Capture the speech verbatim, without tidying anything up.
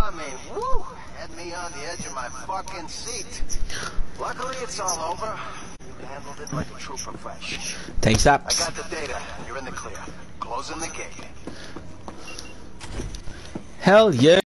I mean, woo! Had me on the edge of my fucking seat. Luckily, it's all over. You handled it like a true professional. Thanks, I Apps. got the data. You're in the clear. Closing the gate. Hell yeah.